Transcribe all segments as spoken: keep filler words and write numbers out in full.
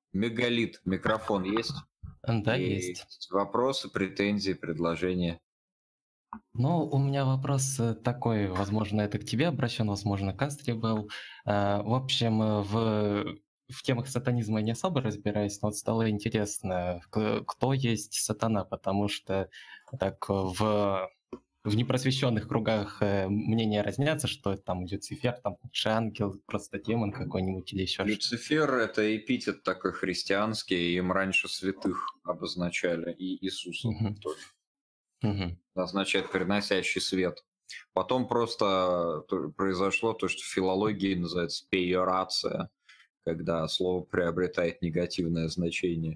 Мегалит, микрофон есть? Да, есть. Есть вопросы, претензии, предложения? Ну, у меня вопрос э, такой, возможно, это к тебе обращен, возможно, к Астре был. Э, В общем, э, в, в темах сатанизма я не особо разбираюсь, но вот стало интересно, к- кто есть сатана, потому что так э, в, в непросвещенных кругах э, мнения разнятся, что это там Люцифер, там лучший ангел, просто демон какой-нибудь или еще что. Люцифер — это эпитет такой христианский, им раньше святых обозначали, и Иисуса Мгм. тоже. Мгм. Означает «приносящий свет». Потом просто то- произошло то, что в филологии называется пейорация, когда слово приобретает негативное значение.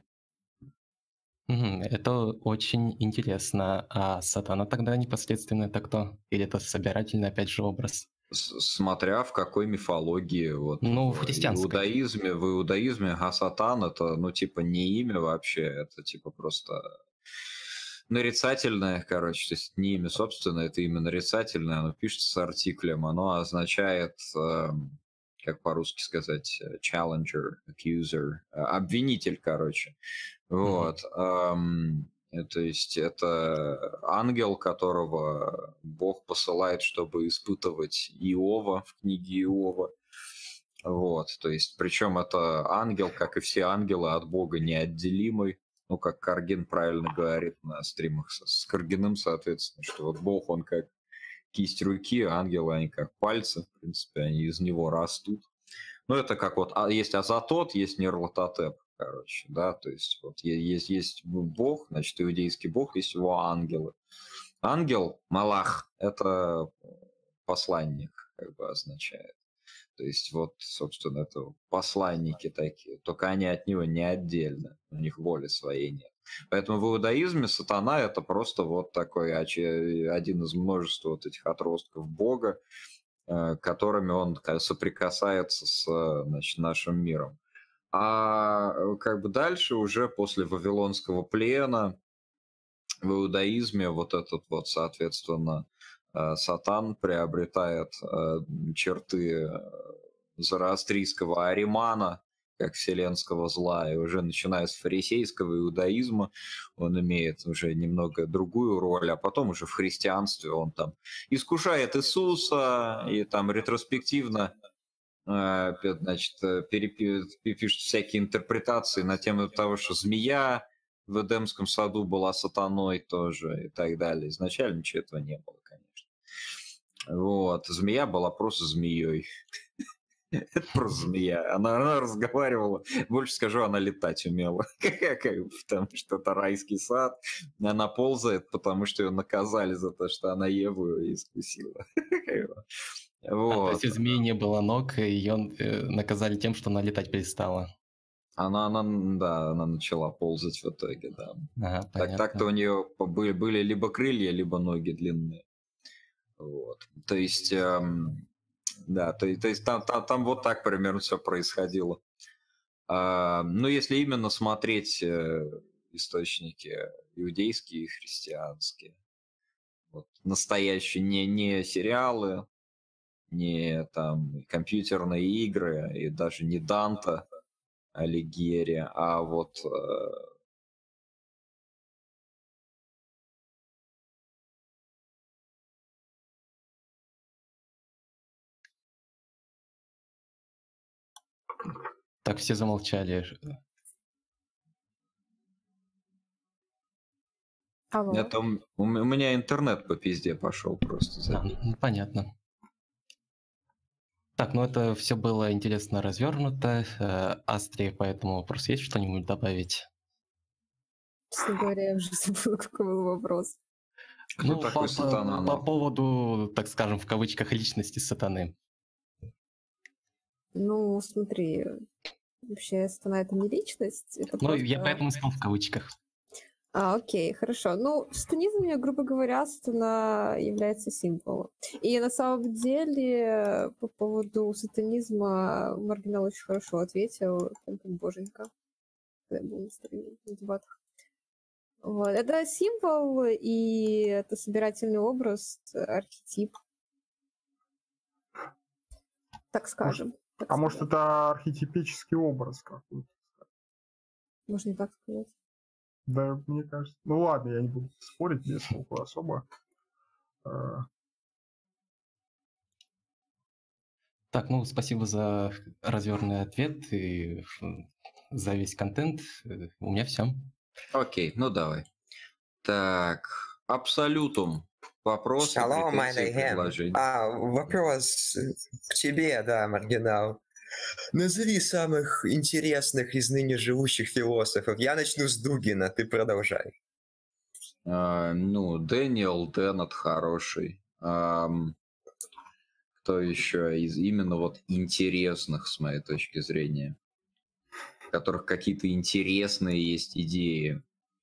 Мгм. Это очень интересно. А сатана тогда непосредственно это кто? Или это собирательный, опять же, образ? С- Смотря в какой мифологии, вот Ну, в в христианской. иудаизме, в иудаизме Гасатан — это, ну, типа, не имя вообще, это, типа, просто нарицательное, короче, то есть не имя собственное, это имя нарицательное, оно пишется с артиклем, оно означает, эм, как по-русски сказать, э, challenger, accuser, э, обвинитель, короче. Мгм. Вот. эм, э, То есть это ангел, которого Бог посылает, чтобы испытывать Иова в книге Иова. Вот, то есть, причем это ангел, как и все ангелы, от Бога неотделимый. Ну, как Каргин правильно говорит на стримах с, с Каргиным, соответственно, что вот Бог, он как кисть руки, а ангелы, они как пальцы, в принципе, они из него растут. Ну, это как вот, а есть Азатот, есть Нерлатотеп, короче, да, то есть вот есть, есть Бог, значит, иудейский Бог, есть его ангелы. Ангел, Малах, это посланник, как бы означает. То есть вот, собственно, это посланники такие, только они от него не отдельно, у них воли своей нет. Поэтому в иудаизме сатана — это просто вот такой один из множества вот этих отростков Бога, э, которыми он соприкасается с, значит, нашим миром. А э, как бы дальше уже после Вавилонского плена в иудаизме вот этот вот, соответственно, э, сатан приобретает э, черты э, зороастрийского аримана, как вселенского зла, и уже начиная с фарисейского иудаизма он имеет уже немного другую роль, а потом уже в христианстве он там искушает Иисуса и там ретроспективно э, значит, э, перепи- пишет всякие интерпретации на тему того, что змея в Эдемском саду была сатаной тоже и так далее. Изначально ничего этого не было, конечно. Вот. Змея была просто змеей. Это просто змея. Она, она разговаривала. Больше скажу, она летать умела. Потому что это райский сад. Она ползает, потому что ее наказали за то, что она Еву искусила. А, то есть Вот. у змеи не было ног, и ее наказали тем, что она летать перестала. Она, она, да, она начала ползать в итоге, да. Ага, Так, так-то у понятно. нее были, были либо крылья, либо ноги длинные. Вот. То есть, эм, да, то, то есть там, там, там вот так примерно все происходило. А, ну, если именно смотреть э, источники иудейские и христианские, вот, настоящие, не, не сериалы, не там компьютерные игры и даже не Данта Алигьери, а вот э, Так все замолчали. Алло. это у, у меня интернет по пизде пошел просто А, забей. ну, понятно. Так, ну это все было интересно развернуто. Э, Астре по этому вопросу есть что-нибудь добавить? Честно говоря, я уже забыла, какой был вопрос. Кто Ну, такой по, по, сатана? по Ну, поводу, так скажем, в кавычках, личности сатаны. Ну, смотри, вообще сатана — это не личность, это Ну, я просто... поэтому сказал в кавычках. А, окей, хорошо. Ну, в сатанизме, грубо говоря, сатана является символом. И на самом деле по поводу сатанизма Маргинал очень хорошо ответил, прям как боженька, когда был на стриме, на дебатах. Вот. Это символ, и это собирательный образ, архетип, так скажем. Так А может, сказать. это архетипический образ какой-то? Можно и так сказать. Да, мне кажется. Ну ладно, я не буду спорить, без толку особо. Так, ну, спасибо за развернутый ответ и за весь контент. У меня все. Окей, ну давай. Так, Абсолютум. Вопросы, Шалом, претензии, предложения. А, вопрос к тебе, да, Маргинал. Назови самых интересных из ныне живущих философов. Я начну с Дугина, ты продолжай. А, ну, Дэниел Деннет хороший. А, кто еще из именно вот интересных, с моей точки зрения, у которых какие-то интересные есть идеи.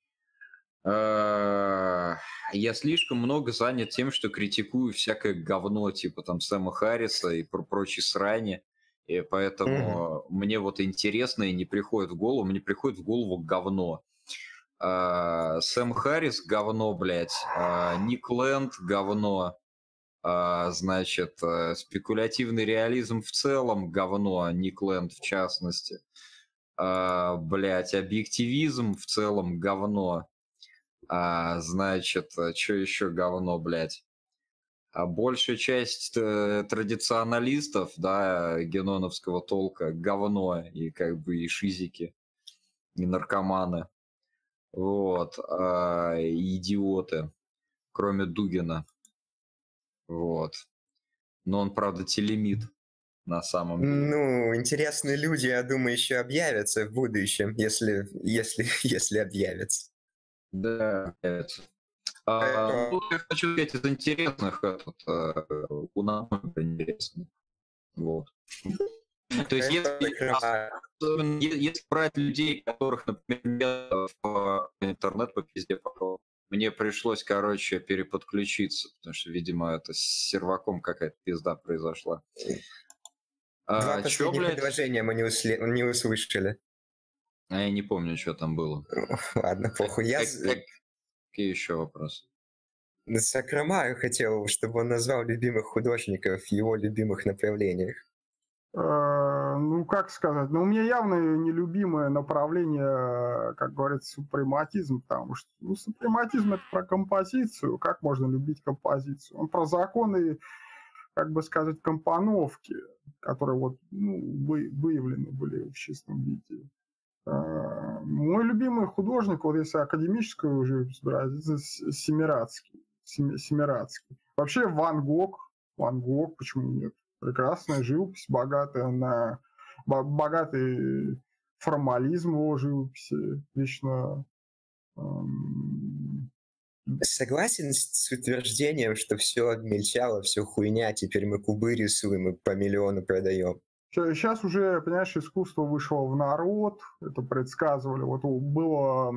А, я слишком много занят тем, что критикую всякое говно, типа там Сэма Харриса и про прочие срани. И поэтому mm-hmm. мне вот интересное не приходит в голову, мне приходит в голову говно. Uh, Сэм Харрис говно, блядь, uh, Ник Лэнд говно, uh, значит, uh, спекулятивный реализм в целом говно, Ник Лэнд в частности, uh, блядь, объективизм в целом говно, uh, значит, uh, что еще говно, блядь, а большая часть uh, традиционалистов, да, геноновского толка говно, и как бы и шизики, и наркоманы. Вот, а, идиоты, кроме Дугина. Вот. Но он, правда, телемит на самом деле. Ну, интересные люди, я думаю, еще объявятся в будущем, если, если, если объявятся. Да, объявятся. А, ну, я хочу сказать, из интересных, этот, у нас интересный. Вот. То есть, если, если брать людей, которых, например, в интернет по пизде попал, мне пришлось, короче, переподключиться, потому что, видимо, это с серваком какая-то пизда произошла. Два а, последних чё, блядь? предложения мы не, усли... не услышали. А я не помню, что там было. Ладно, похуй. Я... Как, как... Какие еще вопросы? Сакрамаю хотел, чтобы он назвал любимых художников в его любимых направлениях. Ну, как сказать, ну, у меня явно нелюбимое направление, как говорится, супрематизм, потому что, ну, супрематизм — это про композицию, как можно любить композицию? Он про законы, как бы сказать, компоновки, которые вот, ну, вы, выявлены были в чистом виде. Мой любимый художник, вот если академическую живопись брать, это Семирадский. Семирадский. Вообще Ван Гог, Ван Гог, почему нет? Прекрасная живопись, богатая на богатый формализм его живописи, лично. Эм... Согласен с утверждением, что все обмельчало, все хуйня, теперь мы кубы рисуем и по миллиону продаем. Сейчас уже, понимаешь, искусство вышло в народ, это предсказывали. Вот было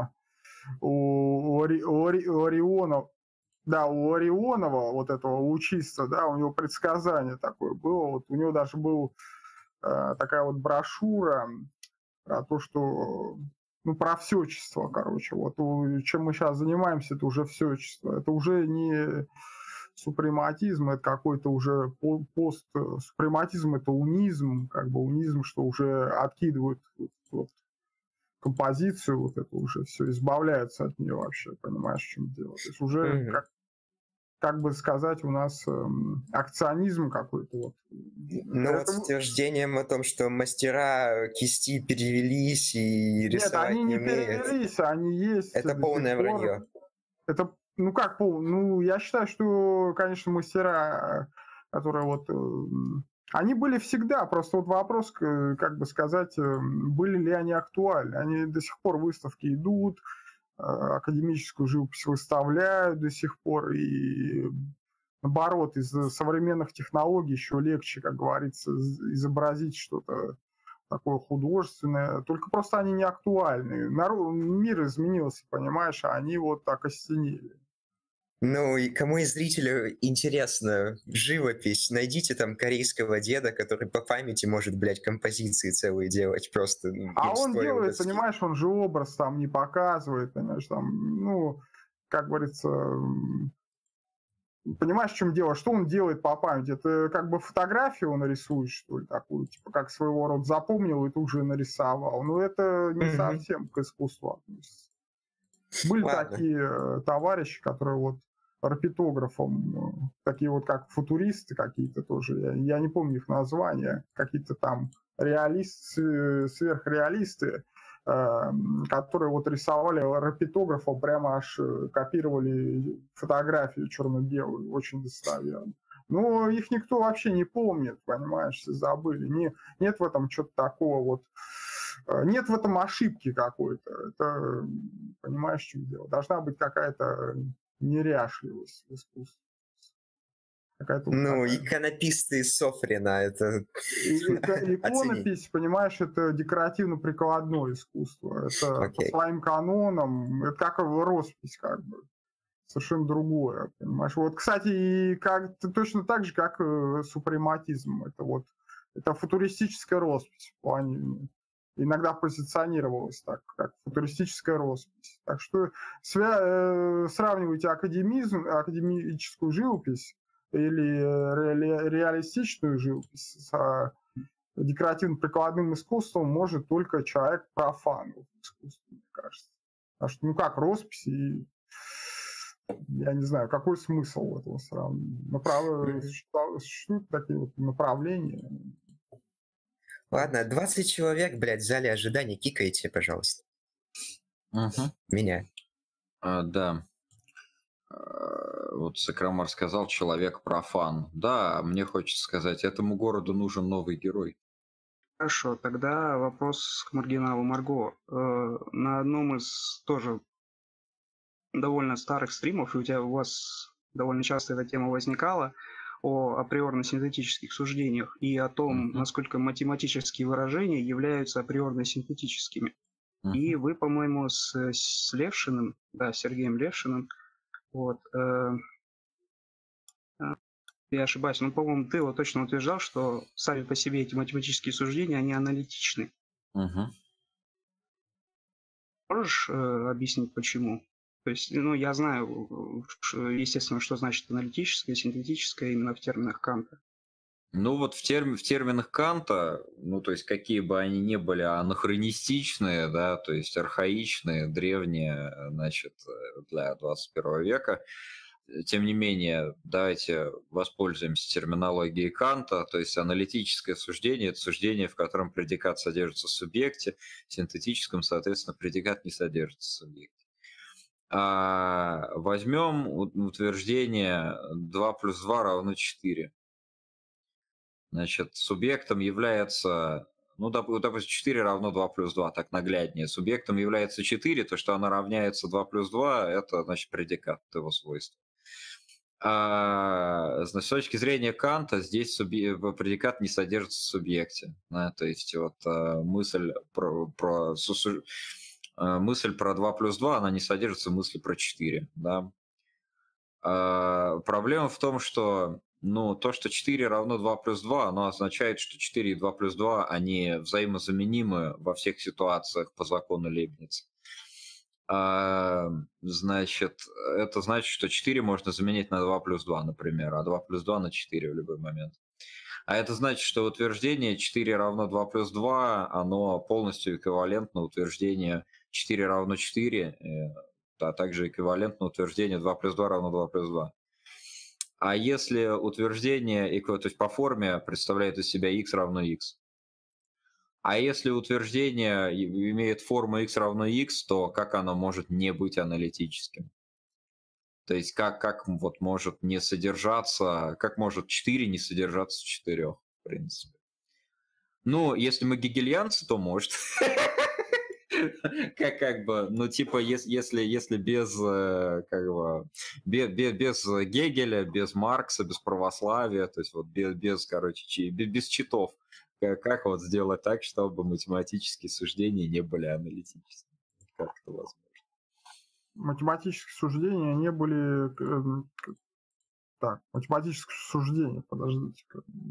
у, у, Ори, у Орионова, да, у Орионова, вот этого учиться, да, у него предсказание такое было. Вот у него даже была э, такая вот брошюра про то, что, ну, про всечество, короче. Вот чем мы сейчас занимаемся, это уже всечество. Это уже не супрематизм, это какой-то уже пост... Супрематизм — это унизм, как бы унизм, что уже откидывают вот, вот, композицию, вот это уже все, избавляются от нее вообще, понимаешь, в чем дело. То есть уже, mm-hmm. как, как бы сказать, у нас эм, акционизм какой-то. Вот. Ну это... вот с утверждением о том, что мастера кисти перевелись и рисовать не умеют. Нет, они не умеют. перевелись, они есть. Это полное вранье. Это, ну как пол? Ну, я считаю, что, конечно, мастера, которые вот... Они были всегда, просто вот вопрос, как бы сказать, были ли они актуальны. Они до сих пор выставки идут, академическую живопись выставляют до сих пор, и наоборот, из современных технологий еще легче, как говорится, изобразить что-то такое художественное, только просто они не актуальны. Народ, мир изменился, понимаешь, а они вот так окостенели. Ну и кому из зрителей интересна живопись, найдите там корейского деда, который по памяти может, блядь, композиции целые делать просто. А он делает, доски. Понимаешь, он же образ там не показывает, понимаешь, там, ну, как говорится, Понимаешь, в чем дело? Что он делает по памяти? Это как бы фотографию он рисует, что ли, такую, типа как своего рода запомнил и тут же нарисовал. Но это не mm-hmm. совсем к искусству относится. Были Ладно. такие товарищи, которые вот рапитографом, такие вот как футуристы какие-то тоже, я, я не помню их названия, какие-то там реалисты, сверхреалисты, которые вот рисовали рапитографом, прямо аж копировали фотографию черно-белую, очень достоверно. Но их никто вообще не помнит, понимаешь, все забыли. Не, нет в этом что-то такого вот, нет в этом ошибки какой-то. Это, понимаешь, в чем дело? Должна быть какая-то неряшливость в искусстве. Ну, иконописцы из Софрина, это... Иконопись, понимаешь, это декоративно-прикладное искусство. Это okay. по своим канонам, это как роспись, как бы. Совершенно другое, понимаешь. Вот, кстати, и как, точно так же, как супрематизм. Это вот, это футуристическая роспись в плане... Иногда позиционировалась так, как футуристическая роспись. Так что свя... э, сравнивайте академизм, академическую живопись или ре... реалистичную живопись с декоративно-прикладным искусством может только человек профан в искусстве, мне кажется. Потому что, ну как, роспись и... Я не знаю, какой смысл этого сравнения. Направ... Существуют такие вот направления. Ладно, двадцать человек, блядь, в зале ожидания, кикайте, пожалуйста. Угу. Меня. А, да. А, вот Сакрамар сказал, человек профан. Да, мне хочется сказать, этому городу нужен новый герой. Хорошо, тогда вопрос к маргиналу Марго. Э, на одном из тоже довольно старых стримов, и у тебя у вас довольно часто эта тема возникала, о априорно-синтетических суждениях и о том, uh-huh. насколько математические выражения являются априорно-синтетическими. Uh-huh. И вы, по-моему, с, с Левшиным, да, Сергеем Левшиным, вот, э, э, я ошибаюсь, но, по-моему, ты вот точно утверждал, что сами по себе эти математические суждения, они аналитичны. Uh-huh. Можешь э, объяснить, почему? То есть, ну, я знаю, естественно, что значит аналитическое, синтетическое именно в терминах Канта. Ну, вот в, терм... в терминах Канта, ну, то есть, какие бы они ни были анахронистичные, да, то есть, архаичные, древние, значит, для двадцать первого века, тем не менее, давайте воспользуемся терминологией Канта, то есть, аналитическое суждение – это суждение, в котором предикат содержится в субъекте, в синтетическом, соответственно, предикат не содержится в субъекте. А возьмем утверждение два плюс два равно четыре. Значит, субъектом является, ну, допустим, четыре равно два плюс два, так нагляднее. Субъектом является четыре, то, что оно равняется два плюс два, это, значит, предикат его свойства. А, с точки зрения Канта, здесь субъ... предикат не содержится в субъекте. Да, то есть, вот мысль про... про... мысль про два плюс два, она не содержится в мысли про четыре. Да? А, проблема в том, что ну, то, что четыре равно два плюс два, оно означает, что четыре и два плюс два, они взаимозаменимы во всех ситуациях по закону Лейбница. А, значит, это значит, что четыре можно заменить на два плюс два, например, а два плюс два на четыре в любой момент. А это значит, что утверждение четыре равно два плюс два, оно полностью эквивалентно утверждению четыре равно четыре, а также эквивалентно утверждению два плюс два равно два плюс два. А если утверждение, то есть по форме представляет из себя x равно x, а если утверждение имеет форму x равно x, то как оно может не быть аналитическим? То есть как, как вот может не содержаться, как может четыре не содержаться в четырех, в принципе. Ну, если мы гегельянцы, то может. Как, как бы, ну, типа, если, если без, как бы, без, без Гегеля, без Маркса, без православия, то есть вот без, без короче, без, без читов, как, как вот сделать так, чтобы математические суждения не были аналитическими? Как это возможно? Математические суждения не были... Так, математические суждения, подождите.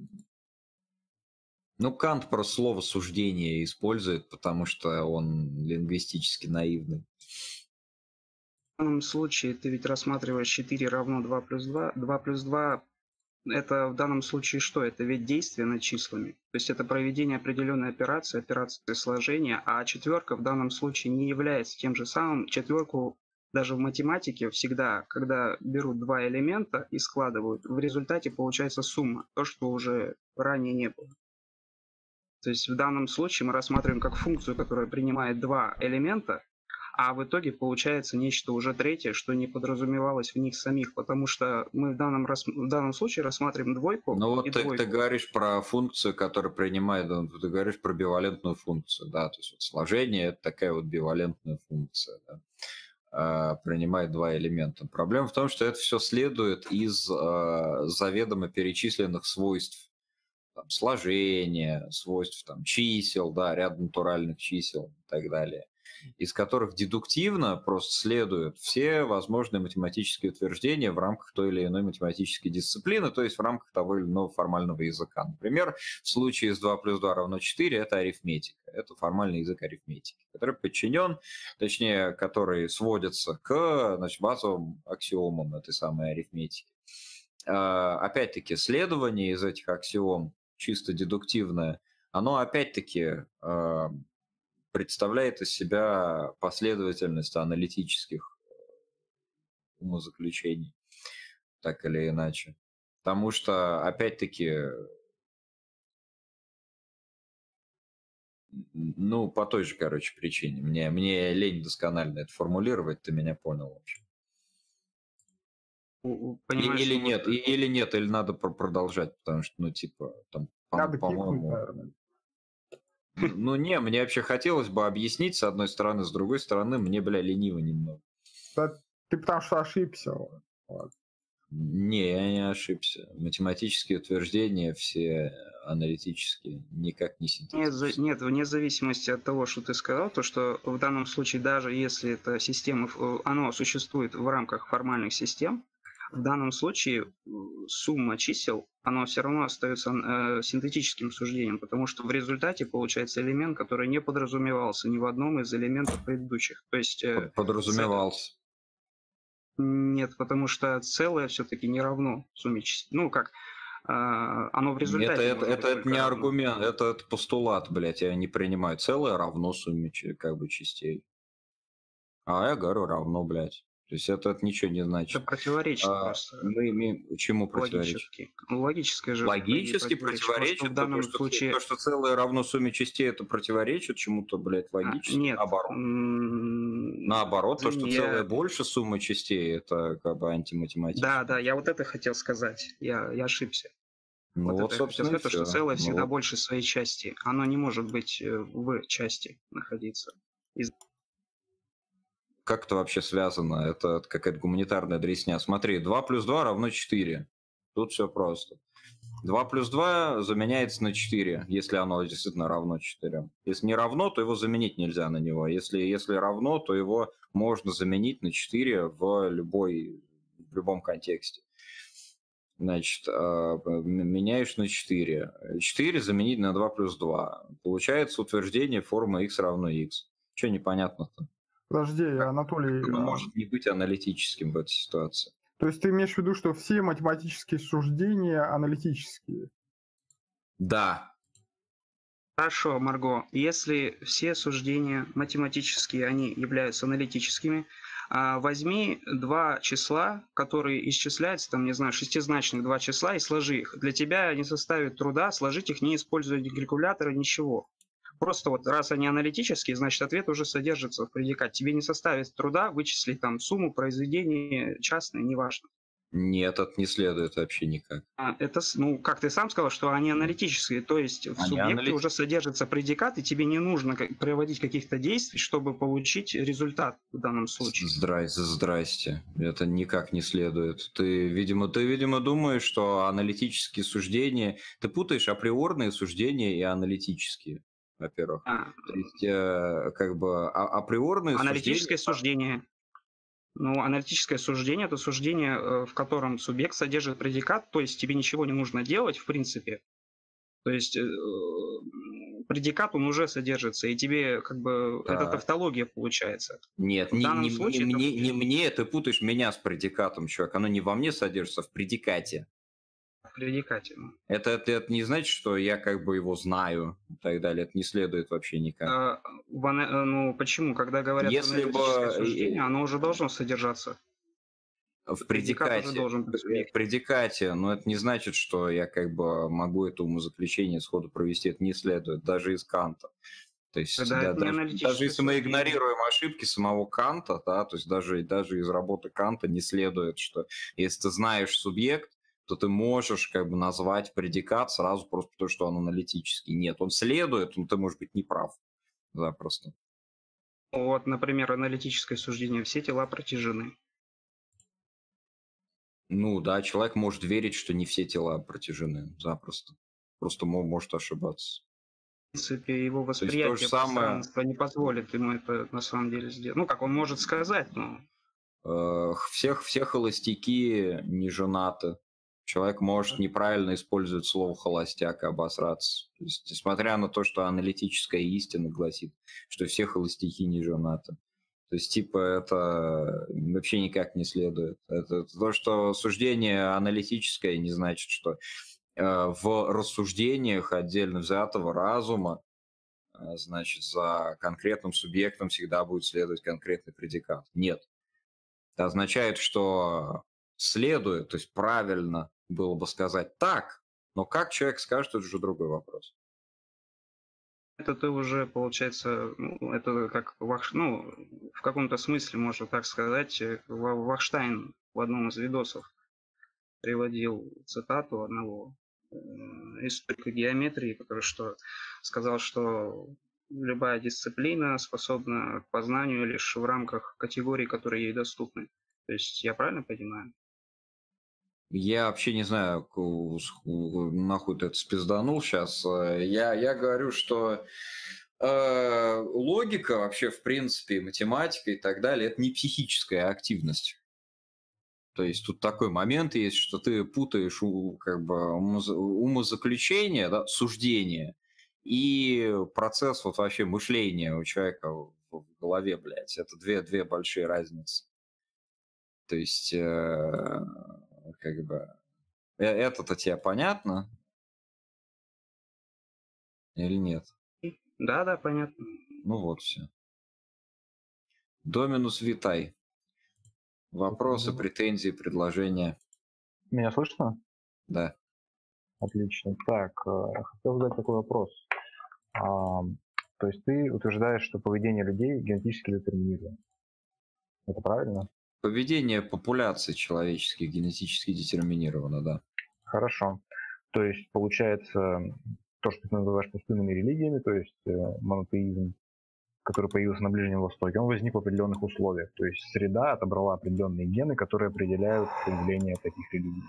Ну, Кант просто слово «суждение» использует, потому что он лингвистически наивный. В данном случае ты ведь рассматриваешь четыре равно два плюс два. два плюс два это в данном случае что? Это ведь действие над числами. То есть это проведение определенной операции, операции сложения, а четверка в данном случае не является тем же самым. Четверку даже в математике всегда, когда берут два элемента и складывают, в результате получается сумма, то, что уже ранее не было. То есть в данном случае мы рассматриваем как функцию, которая принимает два элемента, а в итоге получается нечто уже третье, что не подразумевалось в них самих, потому что мы в данном, рас... в данном случае рассматриваем двойку. Ну вот и ты, двойку. ты говоришь про функцию, которая принимает, ты говоришь про бивалентную функцию, да, то есть вот сложение это такая вот бивалентная функция, да, а, принимает два элемента. Проблема в том, что это все следует из а, заведомо перечисленных свойств там, сложения, свойств там, чисел, да, ряд натуральных чисел и так далее, из которых дедуктивно просто следуют все возможные математические утверждения в рамках той или иной математической дисциплины, то есть в рамках того или иного формального языка. Например, в случае с два плюс два равно четыре это арифметика, это формальный язык арифметики, который подчинен, точнее, который сводится к, значит, базовым аксиомам этой самой арифметики. Опять-таки, следование из этих аксиом, чисто дедуктивное, оно опять-таки представляет из себя последовательность аналитических умозаключений, так или иначе. Потому что, опять-таки, ну, по той же, короче, причине. Мне, мне лень досконально это формулировать, ты меня понял вообще. Понимаешь, или нет, и, или нет, или надо продолжать, потому что, ну, типа, там, Надо по- кикнуть, по-моему... наверное. Ну, не, мне вообще хотелось бы объяснить, с одной стороны, с другой стороны, мне, бля, лениво немного. Да, ты потому что ошибся. Вот. Не, я не ошибся. Математические утверждения все аналитические, никак не Нет, синтетические. за- нет, вне зависимости от того, что ты сказал, то что в данном случае, даже если эта система, ф- оно существует в рамках формальных систем, в данном случае э, сумма чисел, оно все равно остается э, синтетическим суждением, потому что в результате получается элемент, который не подразумевался ни в одном из элементов предыдущих. То есть э, Подразумевался. нет, потому что целое все-таки не равно сумме чисел. Ну, как, э, оно в Это, результате это, может это, быть это только не равно. аргумент, это, это постулат, блядь, я не принимаю. Целое равно сумме ч- как бы частей. А я говорю равно, блядь. То есть это, это ничего не Это значит. противоречит А, просто. мы имеем... Чему противоречит? Логически. Ну, логическое же Логически противоречит. противоречит, То, что в то, данном что, случае... то, что целое равно сумме частей, это противоречит чему-то, блядь, А, логически. нет. Наоборот. М, Наоборот, то, что извини, целое я- больше суммы частей, это как бы антиматематически. Да, да, я вот это хотел сказать. Я, я ошибся. Ну вот вот, это я хотел собственно, и сказать, то, что все. целое Ну всегда вот. больше своей части. Оно не может быть э, в части находиться. Из- Как это вообще связано? Это какая-то гуманитарная дресня. Смотри, два плюс два равно четыре. Тут все просто. два плюс два заменяется на четыре, если оно действительно равно четырем. Если не равно, то его заменить нельзя на него. Если, если равно, то его можно заменить на четыре в, любой, в любом контексте. Значит, а, м- меняешь на четыре. четыре заменить на два плюс два. Получается утверждение формы x равно x. Что непонятно-то? Подожди, Анатолий, Оно а, может не быть аналитическим в этой ситуации. то есть ты имеешь в виду, что все математические суждения аналитические? Да. Хорошо, Марго. Если все суждения математические, они являются аналитическими, а, возьми два числа, которые исчисляются, там, не знаю, шестизначных два числа, и сложи их. Для тебя не составит труда сложить их, не используя ни калькулятора, ничего. Просто вот раз они аналитические, значит ответ уже содержится в предикате. Тебе не составит труда вычислить там сумму произведения частное, неважно. Нет, это не следует вообще никак. А, Это, с- ну, как ты сам сказал, что они аналитические, то есть в Они субъекте аналит- уже содержится предикат, и тебе не нужно как- проводить каких-то действий, чтобы получить результат в данном случае. Здрасте, здрасте. Это никак не следует. Ты, видимо, ты, видимо, думаешь, что аналитические суждения... Ты путаешь априорные суждения и аналитические, во-первых. А, То есть, э, как бы, а- априорные аналитическое суждения... суждение. Ну, аналитическое суждение – это суждение, э, в котором субъект содержит предикат, то есть тебе ничего не нужно делать, в принципе. То есть э, предикат, он уже содержится, и тебе как бы Да. это тавтология получается. Нет, В не, данном не, случае не это- мне, не мне, ты путаешь меня с предикатом, чувак. Оно не во мне содержится, а в предикате. В предикате. ну. Это, это, это не значит, что я как бы его знаю и так далее. Это не следует вообще никак. А, в ана- э, ну, почему? Когда говорят Если бы, аналитическое э, суждение, оно уже должно содержаться. В Предикат уже предикате, должен быть в предикате, но это не значит, что я как бы могу это умозаключение сходу провести. Это не следует, даже из Канта. То есть, Тогда да, это не даже, аналитическое даже если мы суждение. игнорируем ошибки самого Канта, да, то есть даже, даже из работы Канта не следует, что если ты знаешь субъект, то ты можешь как бы назвать предикат сразу просто потому, что он аналитический. Нет, он следует, но ты можешь быть неправ. Запросто. Вот, например, аналитическое суждение. Все тела протяжены. Ну да, человек может верить, что не все тела протяжены. Запросто. Просто мо- может ошибаться. В принципе, его то же восприятие самое- пространства не позволит ему это на самом деле сделать. Ну, как он может сказать, но Э, Всех, все холостяки не женаты. Человек может неправильно использовать слово холостяк и обосраться. То есть, несмотря на то, что аналитическая истина гласит, что все холостяки не женаты. То есть, типа, это вообще никак не следует. Это то, что суждение аналитическое, не значит, что э, в рассуждениях отдельно взятого разума, э, значит, за конкретным субъектом всегда будет следовать конкретный предикат. Нет. Это означает, что следует, то есть правильно было бы сказать так, но как человек скажет, это уже другой вопрос. это ты уже, получается, ну, это как Вах, ну, в каком-то смысле, можно так сказать, э, Ва- Вахштайн в одном из видосов приводил цитату одного э, историка геометрии, который что сказал, что любая дисциплина способна к познанию лишь в рамках категорий, которые ей доступны. То есть я правильно понимаю? Я вообще не знаю, ку- с- ку- нахуй ты это спизданул сейчас. Я, я говорю, что э, логика вообще, в принципе, математика и так далее, это не психическая активность. То есть тут такой момент есть, что ты путаешь у, как бы, умоза- умозаключение, да, суждение и процесс вот вообще мышления у человека в, в голове, блядь. Это две, две большие разницы. То есть, э, как бы, э, это-то тебе понятно или нет? Да, да, понятно. Ну вот все. Доминус Витай. Вопросы, претензии, предложения. Меня слышно? Да. Отлично. Так, э, хотел задать такой вопрос. А, то есть ты утверждаешь, что поведение людей генетически детерминировано. Это правильно? Поведение популяции человеческих генетически детерминировано, да. Хорошо. То есть получается то, что ты называешь пустынными религиями, то есть э, монотеизм, который появился на Ближнем Востоке, он возник в определенных условиях. То есть среда отобрала определенные гены, которые определяют появление таких религий.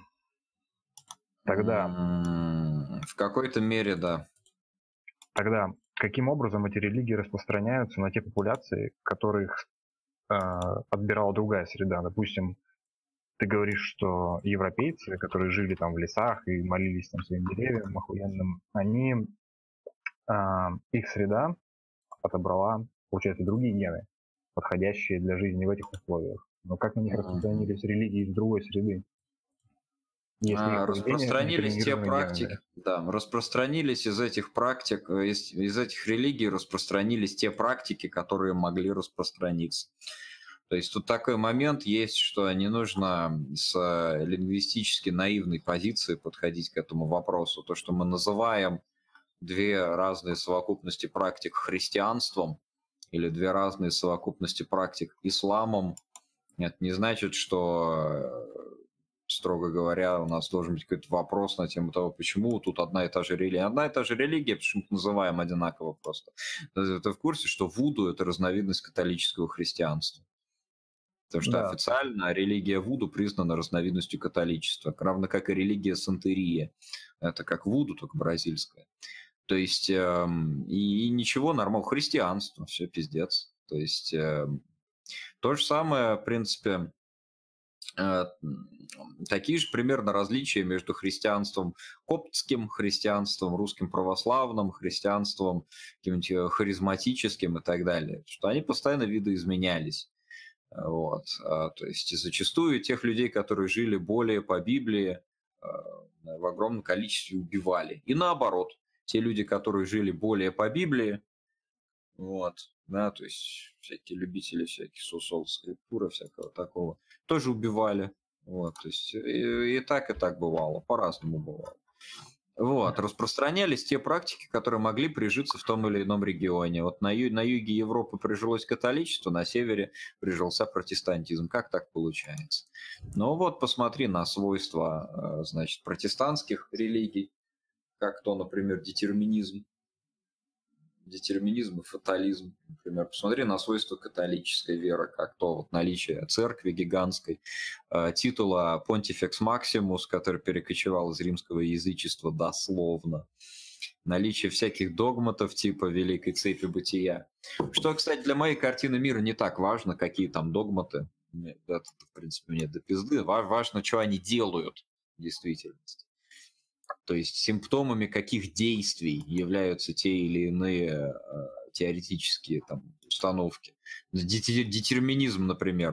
Тогда, М, В какой-то мере, да. тогда каким образом эти религии распространяются на те популяции, которых э, отбирала другая среда? Допустим, ты говоришь, что европейцы, которые жили там в лесах и молились там своим деревьям охуенным, они, э, их среда отобрала, получается, другие гены, подходящие для жизни в этих условиях. Но как на них Мгм. распространились религии из другой среды? Если А, их поведение распространились те детерминировано практики, генами. да, распространились из этих практик, э, из, из этих религий распространились те практики, которые могли распространиться. То есть тут такой момент есть, что не нужно с э, лингвистически наивной позиции подходить к этому вопросу. То, что мы называем две разные совокупности практик христианством или две разные совокупности практик исламом, это не значит, что, э, строго говоря, у нас должен быть какой-то вопрос на тему того, почему тут одна и та же религия. Одна и та же религия, почему мы называем одинаково просто. Ты в курсе, что вуду – это разновидность католического христианства? Потому что Да. официально религия вуду признана разновидностью католичества, равно как и религия сантерия. Это как вуду, только бразильская. То есть, эм, и, и ничего, нормально, христианство, все пиздец. То есть, эм, то же самое, в принципе, Э, Такие же примерно различия между христианством коптским, христианством русским православным, христианством каким-нибудь э, харизматическим и так далее. Что они постоянно видоизменялись. Вот. А, То есть зачастую тех людей, которые жили более по Библии, э, в огромном количестве убивали. И наоборот, те люди, которые жили более по Библии, вот, да, то есть всякие любители всяких сусол, скриптуры, всякого такого, тоже убивали. Вот, то есть и, и так, и так бывало, по-разному бывало. Вот, распространялись те практики, которые могли прижиться в том или ином регионе. Вот на, ю- на юге Европы прижилось католичество, на севере прижился протестантизм. Как так получается? Ну вот, посмотри на свойства, э, значит, протестантских религий, как то, например, детерминизм. Детерминизм и фатализм, например. Посмотри на свойства католической веры, как то вот наличие церкви гигантской, э, титула Pontifex Maximus, который перекочевал из римского язычества дословно, наличие всяких догматов типа Великой Цепи Бытия. Что, кстати, для моей картины мира не так важно, какие там догматы. Это, в принципе, мне до пизды. Важно, что они делают в действительности. То есть симптомами каких действий являются те или иные э, теоретические там, установки. Детерминизм, например.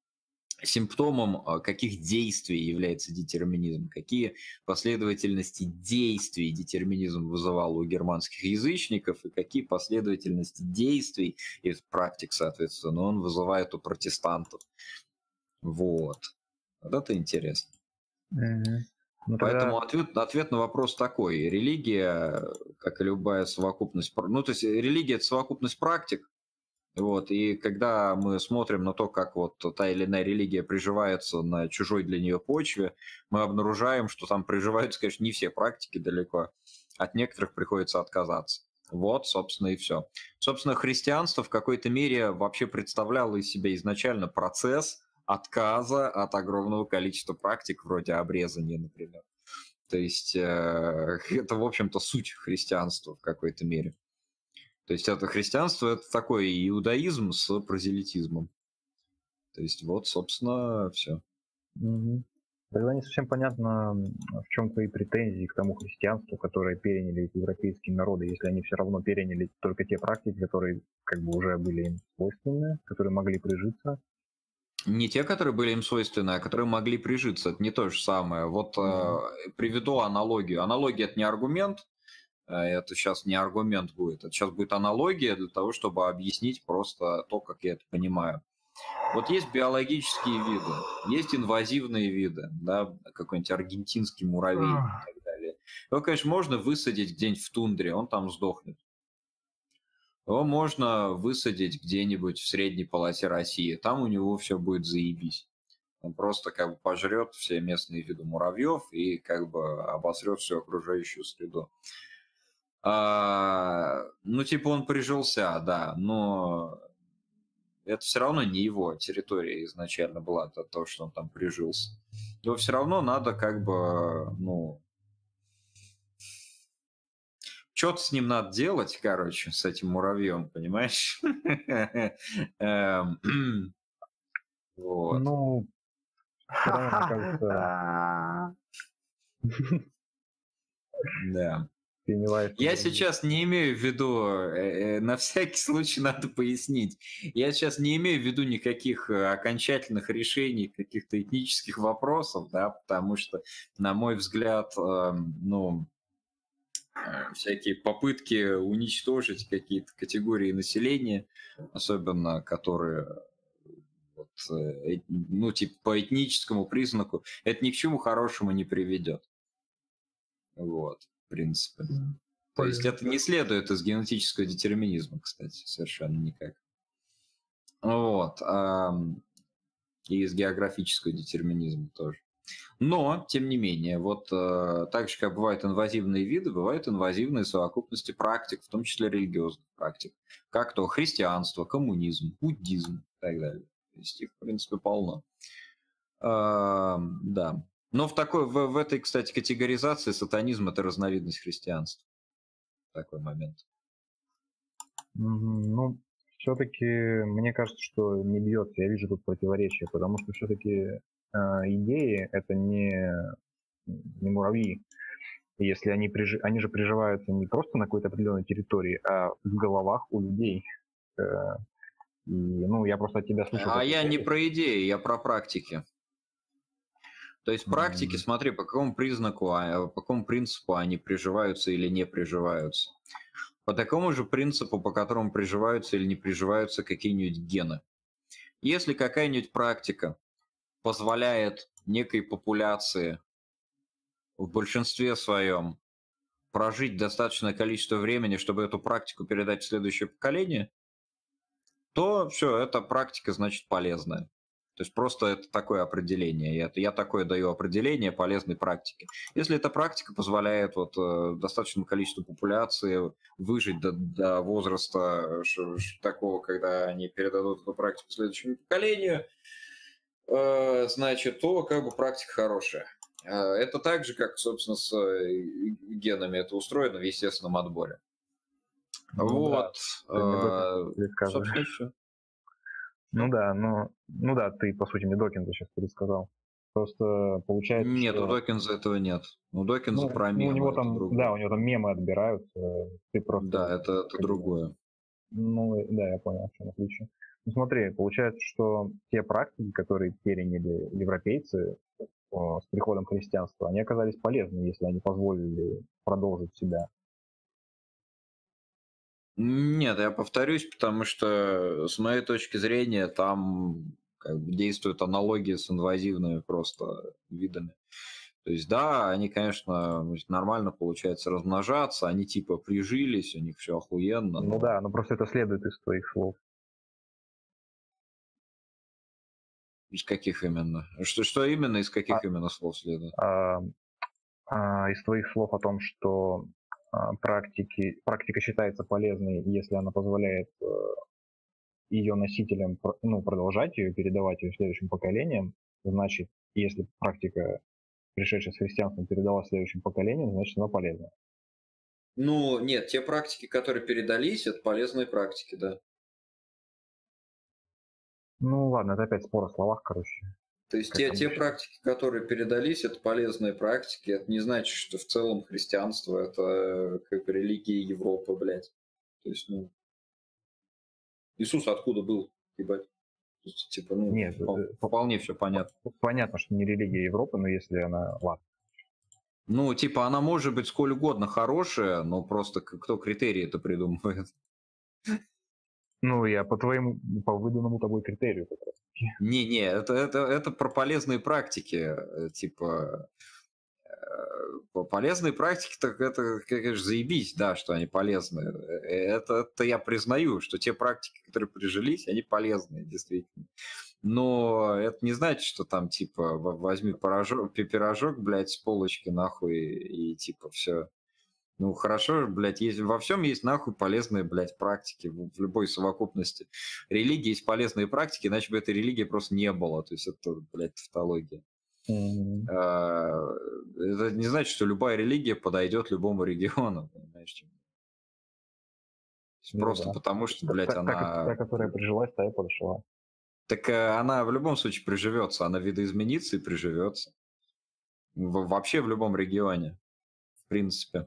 Симптомом э, каких действий является детерминизм? Какие последовательности действий детерминизм вызывал у германских язычников, и какие последовательности действий и практик, соответственно, он вызывает у протестантов. Вот. Вот это интересно. Мгм. Ну, Поэтому тогда ответ, ответ на вопрос такой. Религия, как и любая совокупность... пр- Ну, то есть религия – это совокупность практик. Вот, и когда мы смотрим на то, как вот та или иная религия приживается на чужой для нее почве, мы обнаружаем, что там приживаются, конечно, не все практики далеко. От некоторых приходится отказаться. Вот, собственно, и все. Собственно, христианство в какой-то мере вообще представляло из себя изначально процесс отказа от огромного количества практик, вроде обрезания, например. То есть э, это, в общем-то, суть христианства в какой-то мере. То есть это христианство, это такой иудаизм с прозелитизмом. То есть вот, собственно, все. Мгм. Тогда не совсем понятно, м, в чем твои претензии к тому христианству, которое переняли эти европейские народы, если они все равно переняли только те практики, которые как бы уже были им свойственны, которые могли прижиться. Не те, которые были им свойственны, а которые могли прижиться. Это не то же самое. Вот Мгм. э, приведу аналогию. Аналогия – это не аргумент. э, Это сейчас не аргумент будет. Это сейчас будет аналогия для того, чтобы объяснить просто то, как я это понимаю. Вот есть биологические виды, есть инвазивные виды, да, какой-нибудь аргентинский муравей и Ах, так далее. Его, конечно, можно высадить где-нибудь в тундре, он там сдохнет. Его можно высадить где-нибудь в средней полосе России, там у него все будет заебись. Он просто как бы пожрет все местные виды муравьев и как бы обосрет всю окружающую среду. А, ну, типа он прижился, да, но это все равно не его территория изначально была, это то, что он там прижился. Его все равно надо как бы, ну, что-то с ним надо делать, короче, с этим муравьем, понимаешь? Эм, Вот, Ну, все равно, мне кажется, да. ты не лаешь Я по-другому. сейчас не имею в виду, э, э, на всякий случай надо пояснить, я сейчас не имею в виду никаких э, окончательных решений каких-то этнических вопросов, да, потому что, на мой взгляд, эм, ну, э, всякие попытки уничтожить какие-то категории населения, особенно которые вот, э, эт- ну, типа по этническому признаку, это ни к чему хорошему не приведет. Вот, в принципе. То есть блин. это не следует из генетического детерминизма, кстати, совершенно никак. Вот. ам, И из географического детерминизма тоже. Но, тем не менее, вот э, так же, как бывают инвазивные виды, бывают инвазивные совокупности практик, в том числе религиозных практик, как то христианство, коммунизм, буддизм и так далее. То есть их, в принципе, полно. Ам, да. Но в, такой, в, в этой, кстати, категоризации сатанизм – это разновидность христианства. Такой момент. Мгм. Ну, все-таки мне кажется, что не бьется. Я вижу тут противоречие, потому что все-таки идеи — это не, не муравьи. И если они, прижи... они же приживаются не просто на какой-то определенной территории, а в головах у людей. И, ну, я просто от тебя слышал... А я не про идеи, я про практики. То есть практики, mm-hmm. смотри, по какому признаку, по какому принципу они приживаются или не приживаются. По такому же принципу, по которому приживаются или не приживаются какие-нибудь гены. Если какая-нибудь практика позволяет некой популяции в большинстве своем прожить достаточное количество времени, чтобы эту практику передать в следующее поколение, то все, эта практика, значит, полезная. То есть просто это такое определение. Я, я такое даю определение полезной практики. Если эта практика позволяет вот, достаточному количеству популяции выжить до, до возраста ш, ш, такого, когда они передадут эту практику следующему поколению, э, значит, то как бы практика хорошая. Это так же, как, собственно, с генами это устроено в естественном отборе. Ну, вот. Да, э, собственно, все. Ну да, ну, ну да, ты, по сути, мне Докинза сейчас пересказал. Просто получается, Нет, что... у Докинза этого нет. У Докинза ну, про мемы. Ну, у него там, да, у него там мемы отбираются. Ты просто... Да, это, это другое. Ну, да, я понял, в чем отличие. Ну, смотри, получается, что те практики, которые переняли европейцы о, с приходом христианства, они оказались полезны, если они позволили продолжить себя. Нет, я повторюсь, потому что с моей точки зрения там как бы действуют аналогии с инвазивными просто видами. То есть да, они, конечно, нормально получается размножаться, они типа прижились, у них все охуенно. Ну но... да, но просто это следует из твоих слов. Из каких именно? Что, что именно, из каких а, именно слов следует? А, а, из твоих слов о том, что Практики, практика считается полезной, если она позволяет э, ее носителям ну, продолжать ее, передавать ее следующим поколениям. Значит, если практика, пришедшая с христианством, передала следующим поколениям, значит, она полезна. Ну, нет, те практики, которые передались, это полезные практики, да. Ну ладно, это опять спор о словах, короче. То есть те, те практики, которые передались, это полезные практики. Это не значит, что в целом христианство это как религия Европы, блядь. То есть, ну... Иисус откуда был, ебать? То есть, типа, ну, Нет, вполне, вполне все понятно. Понятно, что не религия Европы, но если она... Ладно. Ну, типа, она может быть сколь угодно хорошая, но просто кто критерии это придумывает? Ну, я по твоему, по выданному тобой критерию как раз. Не-не, это, это, это про полезные практики, типа, полезные практики, так это, конечно, заебись, да, что они полезны. Это, это я признаю, что те практики, которые прижились, они полезные, действительно. Но это не значит, что там, типа, возьми пирожок, пирожок, блядь, с полочки, нахуй, и, типа, все. Ну, хорошо, блядь, есть, во всем есть, нахуй, полезные, блядь, практики, в, в любой совокупности. Религии есть полезные практики, иначе бы этой религии просто не было. То есть это, блядь, тавтология. Mm-hmm. А, это не значит, что любая религия подойдет любому региону, понимаешь? Ну, просто да. Потому что, блядь, та, она... Та, та, которая прижилась, та и подошла. Так она в любом случае приживется, она видоизменится и приживется. В, вообще в любом регионе, в принципе.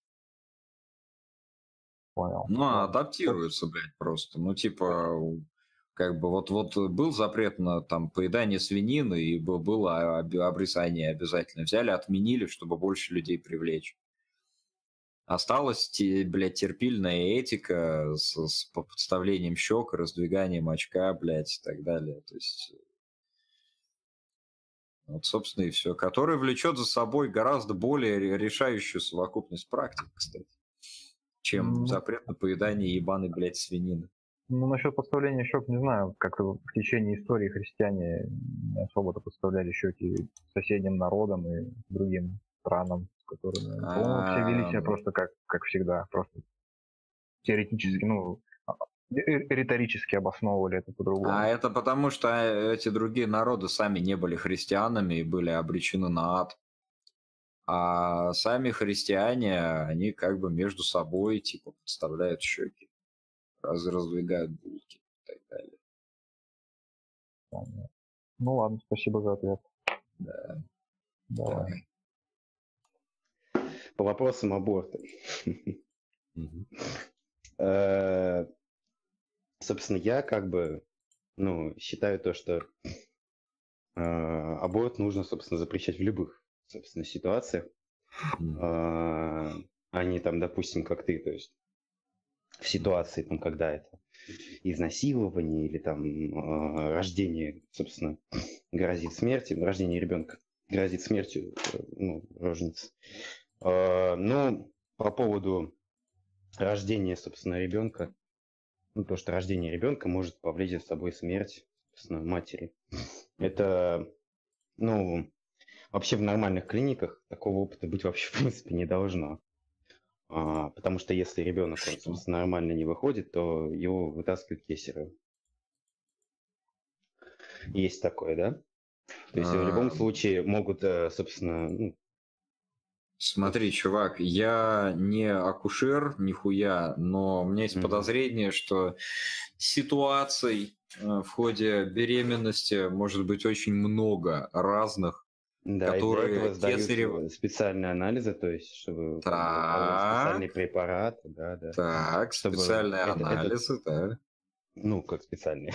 Понял. Ну, она адаптируется, блядь, просто. Ну, типа, как бы вот, вот был запрет на там поедание свинины, и было обрезание обязательно. Взяли, отменили, чтобы больше людей привлечь. Осталась, блядь, терпильная этика с, с подставлением щек, раздвиганием очка, блядь, и так далее. То есть... Вот, собственно, и все. Которое влечет за собой гораздо более решающую совокупность практик, кстати, чем mm. запрет на поедание ебаной, блядь, свинины. Ну, насчет подставления щек, не знаю, как-то в течение истории христиане не особо-то подставляли щеки соседним народам и другим странам, с которыми, по-моему, все вели себя просто как, как всегда, просто теоретически, ну, риторически обосновывали это по-другому. А это потому, что эти другие народы сами не были христианами и были обречены на ад. А сами христиане, они как бы между собой типа подставляют щеки, раз раздвигают булки и так далее. Ну ладно, спасибо за ответ. Да. Давай. По вопросам аборта. Э, Собственно, я как бы, ну, считаю то, что э, аборт нужно, собственно, запрещать в любых, собственно, ситуациях. Э, а не там, допустим, как ты, то есть в ситуации, там, когда это изнасилование или там э, рождение, собственно, грозит смертью, рождение ребенка грозит смертью, э, ну, роженицы. Э, ну, по поводу рождения, собственно, ребенка, ну, то, что рождение ребенка может повлечь за собой смерть, собственно, матери. Это, ну, вообще в нормальных клиниках такого опыта быть вообще в принципе не должно. А, потому что если ребенок, он, собственно, нормально не выходит, то его вытаскивают кесарево. Есть такое, да? То есть в любом случае могут, собственно, ну, смотри, чувак, я не акушер, нихуя, но у меня есть mm-hmm. подозрение, что ситуаций в ходе беременности может быть очень много разных, да, которые и для этого сдают специальные анализы, то есть чтобы так. специальные препараты, да, да. Так, чтобы специальные это, анализы, это... да. Ну, как специальные.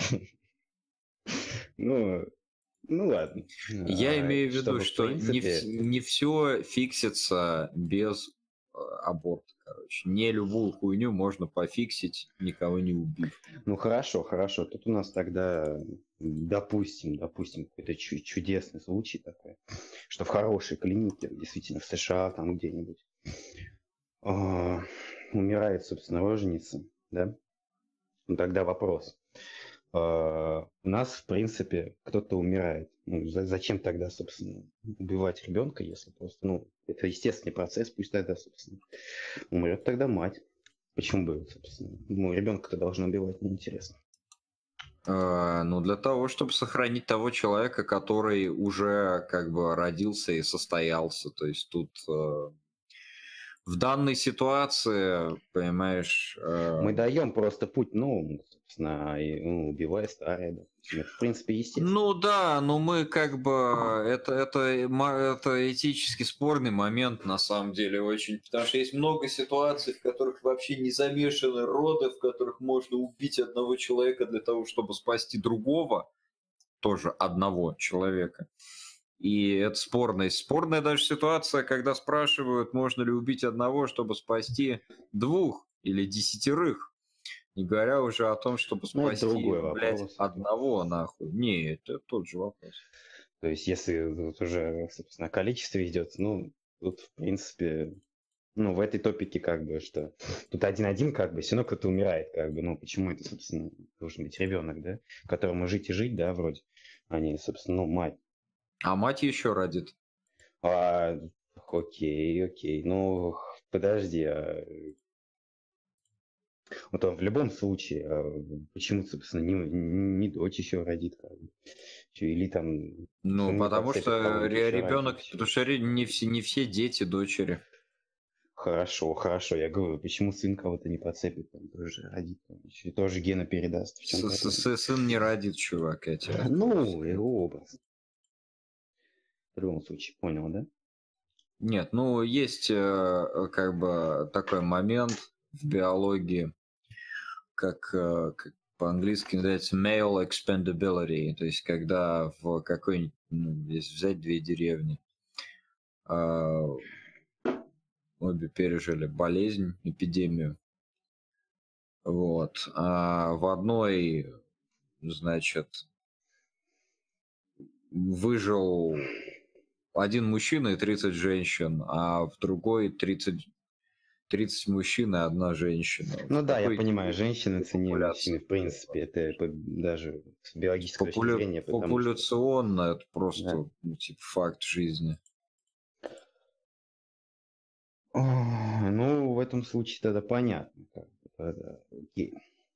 Ну, ну ладно. Я а, имею в виду, что принципе... не, в, не все фиксится без аборта, короче. Не любую хуйню можно пофиксить, никого не убив. Ну хорошо, хорошо. Тут у нас тогда, допустим, допустим, какой-то чудесный случай такой, что в хорошей клинике, действительно в США, там где-нибудь, э, умирает, собственно, роженица, да? Ну тогда вопрос. Uh, у нас, в принципе, кто-то умирает. Ну, за, зачем тогда, собственно, убивать ребенка, если просто, ну, это естественный процесс, пусть тогда, собственно, умрет тогда мать. Почему бы, собственно, ну, ребенка-то должно убивать, неинтересно. Uh, ну, для того, чтобы сохранить того человека, который уже, как бы, родился и состоялся. То есть тут... Uh... В данной ситуации, понимаешь... Э... Мы даем просто путь, ну, собственно, и, ну, убивая старое, да. Это, в принципе, естественно. Ну да, но мы как бы... Это, это, это этически спорный момент, на самом деле, очень. Потому что есть много ситуаций, в которых вообще не замешаны роды, в которых можно убить одного человека для того, чтобы спасти другого, тоже одного человека. И это спорная. Спорная даже ситуация, когда спрашивают, можно ли убить одного, чтобы спасти двух или десятерых. Не говоря уже о том, чтобы спасти, ну, блядь, вопрос. Одного, нахуй. Не, это тот же вопрос. То есть, если вот уже, собственно, количество идет, ну, тут, в принципе, ну, в этой топике, как бы, что тут один-один, как бы, все равно кто-то умирает, как бы, ну, почему это, собственно, должен быть ребенок, да, которому жить и жить, да, вроде, а не, собственно, ну, мать. А мать еще родит. А, окей, окей. Ну, подожди. А... Вот он в любом случае, а почему, собственно, не, не дочь еще родит, как бы. Или там... Ну, потому что ребенок, родит, потому что не все, не все дети дочери. Хорошо, хорошо. Я говорю, почему сын кого-то не подцепит, он тоже родит, еще тоже гена передаст. Сын не родит, чувак, я тебя. Ну, его образ. В любом случае, понял, да? Нет, ну есть как бы такой момент в биологии, как, как по-английски называется male expandability, то есть когда в какой-нибудь, ну, если взять две деревни, обе пережили болезнь, эпидемию, вот, а в одной, значит, выжил один мужчина и тридцать женщин, а в другой тридцать, тридцать мужчин и одна женщина. Ну в да, я понимаю, женщины ценнее мужчины, в принципе, это даже с биологической точки Популя... зрения. Популяционно что... это просто, да, ну, типа, факт жизни. Ну, в этом случае тогда понятно. Тогда, окей.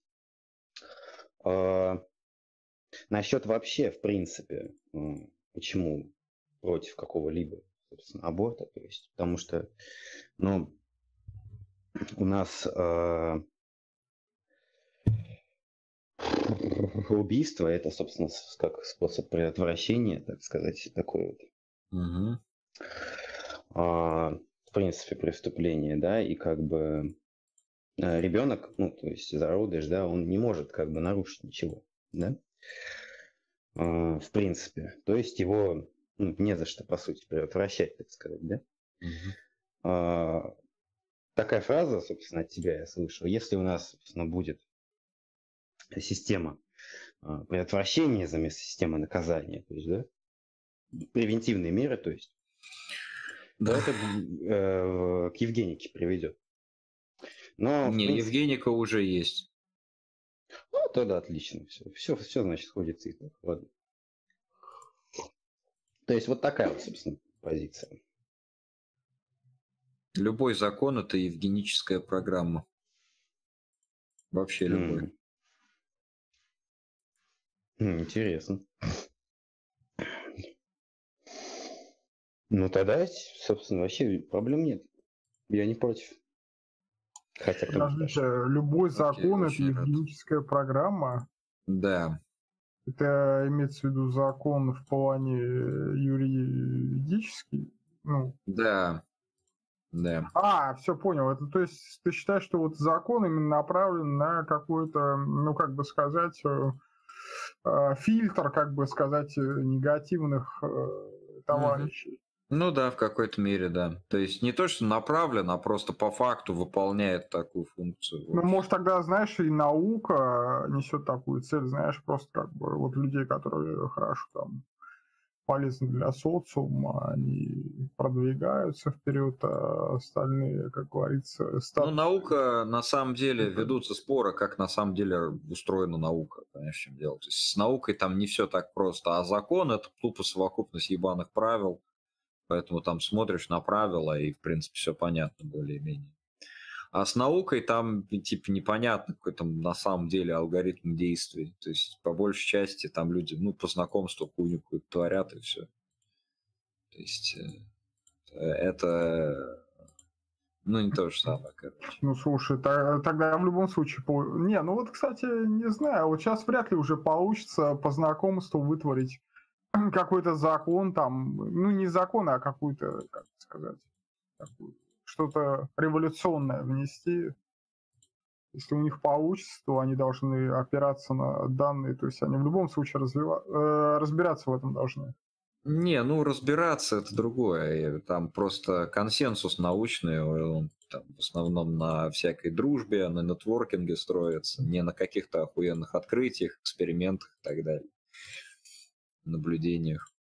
А, насчет вообще, в принципе, почему против какого-либо, собственно, аборта, то есть, потому что, ну, у нас э, убийство — это, собственно, как способ предотвращения, так сказать, такой вот Угу. а, в принципе, преступление, да, и как бы а, ребенок, ну, то есть зародыш, да, он не может как бы нарушить ничего, да, а, в принципе. То есть его ну, не за что, по сути, превращать, так сказать, да. Угу. А, такая фраза, собственно, от тебя я слышал. Если у нас, собственно, будет система а, предотвращения заместо системы наказания, то есть, да, превентивные меры, то есть, да, это э, к Евгенике приведет. Но, Не, принципе, Евгеника уже есть. ну, тогда отлично. Все, все, все значит, сходится и так. Ладно. То есть, вот такая вот, собственно, позиция. Любой закон – это евгеническая программа. Вообще любой. М. М, Интересно. Ну, тогда, собственно, вообще проблем нет. Я не против. Хотя кто бы Подождите, спрашивал. любой Окей, закон — это очень рад. евгеническая программа. Да. Это имеется в виду закон в плане юридический? Ну, Да. Да. а, все понял. Это то есть ты считаешь, что вот закон именно направлен на какой-то, ну как бы сказать, э, э, фильтр, как бы сказать, э, негативных э, товарищей. Ну да, в какой-то мере, да. То есть не то, что направлен, а просто по факту выполняет такую функцию. Ну, может, тогда, знаешь, и наука несет такую цель, знаешь, просто как бы вот людей, которые хорошо там полезны для социума, они продвигаются вперед, а остальные, как говорится, Ну, статус. наука, на самом деле, ведутся споры, как на самом деле устроена наука, понимаешь, в чем дело. То есть с наукой там не все так просто, а закон — это тупо совокупность ебаных правил, поэтому там смотришь на правила, и, в принципе, все понятно более-менее. А с наукой там, типа, непонятно, какой там на самом деле алгоритм действий. То есть, по большей части, там люди, ну, по знакомству хуйню какую-то творят, и все. То есть, э, это, ну, не то же самое, короче. Ну, слушай, та- тогда в любом случае... по- Не, ну вот, кстати, не знаю, вот сейчас вряд ли уже получится по знакомству вытворить какой-то закон там, ну, не закон, а какую-то, как сказать, такую- что-то революционное внести. Если у них получится, то они должны опираться на данные, то есть они в любом случае развива- э, разбираться в этом должны. Не, ну разбираться это другое. И там просто консенсус научный, он там в основном на всякой дружбе, на нетворкинге строится, не на каких-то охуенных открытиях, экспериментах и так далее, наблюдениях.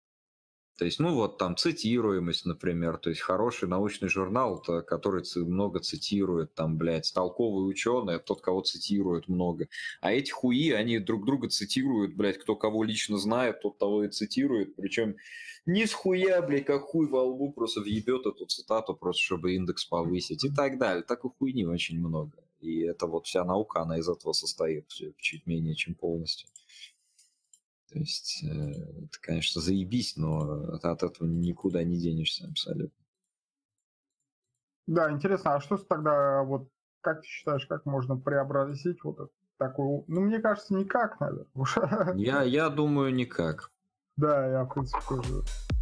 То есть, ну вот там цитируемость, например, то есть хороший научный журнал, то, который ц- много цитирует, там, блядь, толковый ученый, это тот, кого цитирует много. А эти хуи, они друг друга цитируют, блядь, кто кого лично знает, тот того и цитирует, причем не с хуя, блядь, как хуй во лбу просто въебет эту цитату, просто чтобы индекс повысить и так далее. Такой хуйни очень много. И это вот вся наука, она из этого состоит, чуть менее, чем полностью. То есть, э, это, конечно, заебись, но от этого никуда не денешься абсолютно. Да, интересно, а что тогда, вот, как ты считаешь, как можно преобразить вот это такой... Ну, мне кажется, никак, наверное. Я, я думаю, никак. Да, я, в принципе, тоже...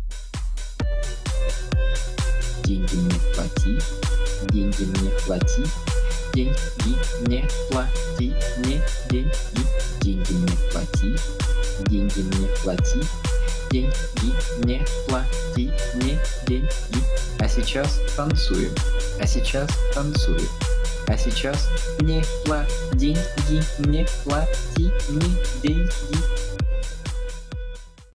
Деньги не плати, деньги не плати, деньги не плати, не деньги, деньги не плати, деньги не плати, деньги не плати, не деньги. А сейчас танцуем, А сейчас танцуем, а сейчас не плати, деньги не плати, не деньги.